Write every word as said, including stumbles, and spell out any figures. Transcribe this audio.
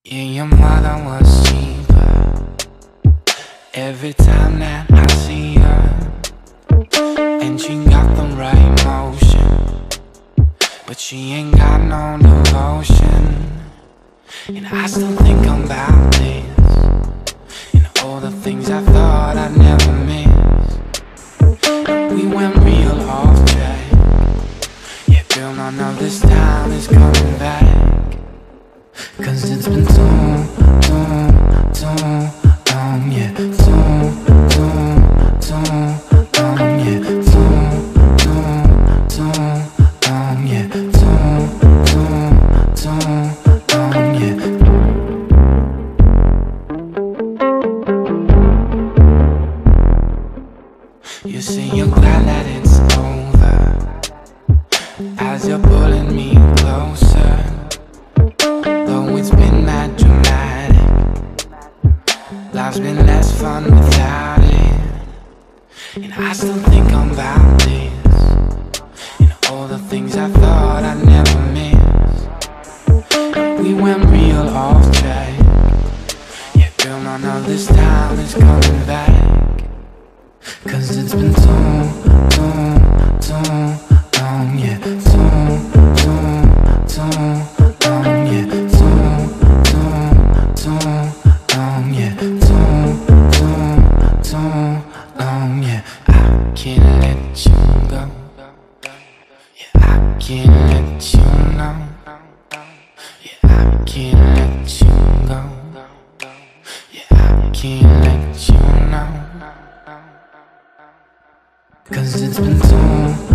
Yeah, your mother was cheaper. Every time that I see her, and she got the right motion, but she ain't got no devotion. And I still think about this, and all the things I thought I'd never miss. We went real off track. Yeah, girl, none of this time is coming back. Cause it's been too, too, too long, yeah. Too, too, too long, yeah. Too, too, too long, yeah. Too, too, too long, yeah. You say you're glad that it's over, as you're pulling me closer. Though it's been that dramatic, life's been less fun without it. And I still think about this, and all the things I thought I'd never miss. We went real off track. Yeah, girl, none of this time is coming back. Cause it's been too, too, too long, yeah. Too, too, too long, yeah. Long, yeah, too, too, too long, yeah. I can't let you go. Yeah, I can't let you know. Yeah, I can't let you go. Yeah, I can't let you know. Cause it's been too